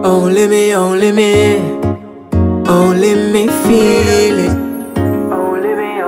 Only me, only me feel it. Only me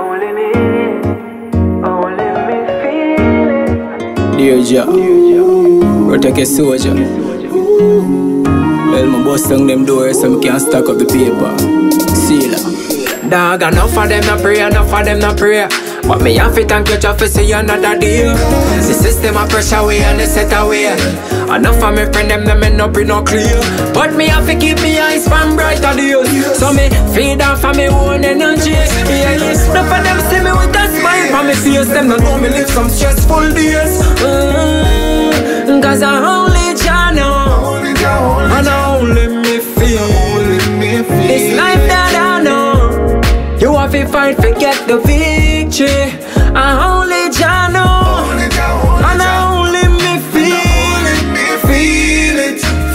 feel it. Dear Jah, protect your soldier. Well, my boss down them doors so I can't stack up the paper. Sealer. Dog, enough of them not pray, enough of them not pray. But me have to thank you just for see another day. The system a pressure away and they set away. Enough of me friend them end up in no clear. But me have to keep me eyes from brighter days. So me feed off of me own energy. Yeah, enough of them see me with a smile from me face. Them don't know me live some stressful days. Cause I only Jah know, and I only me feel this life that I know. You have to fight to get the victory. I only Jah know, and I only me feel it.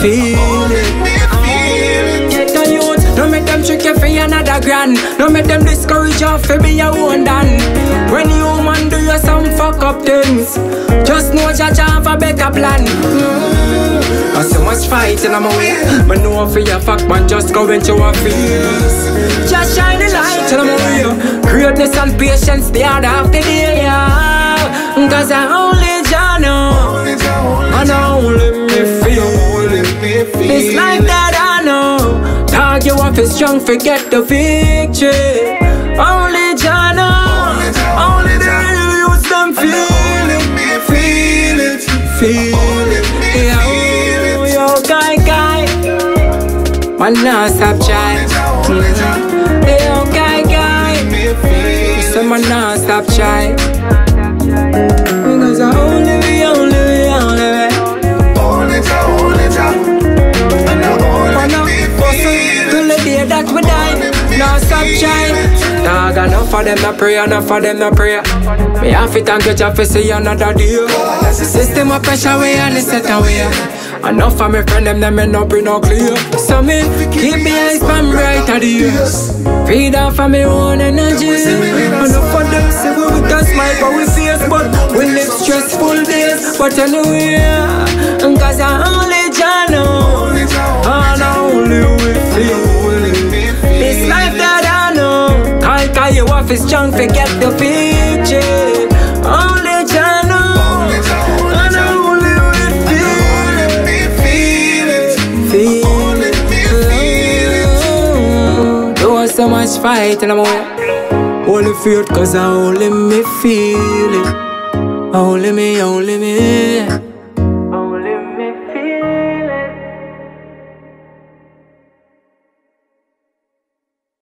Get the youth, don't make them trick you for another grand. Don't make them discourage you for be your own done. When you man do you some fuck up things, just know Jah have a better plan. I so much fighting on my way, but no for your fuck man, just go into a face. Just shine the light on my way. Greatness and patience, the order of the day, yeah. Cause I only Jah know, and I only me feel this life that I know. Dog, you have to strong, forget the victory. Only Jah know, only the real youth them feel it. Yeah, yo, guy, man, nah stop trying. Yo, guy, so man, nah stop trying. Because I only me. Till the day that we die, nah stop trying. Dog, enough of them not pray, enough of them not pray. Me have to thank you just for see another day. The system of pressure away and it's set away. Enough of me friend them end up in no clear. So me keep me eyes from brighter days. Feed off of me own energy. Enough of them say we with a smile for we face, but we live stressful days. But anyway, cause I only Jah know, and I only we feel this life that I know. Cause you have to strong to get the victory. Only Jah know, and I only we feel it. There was so much fight and I'm away. Only fear cause I only me feel it. Only me.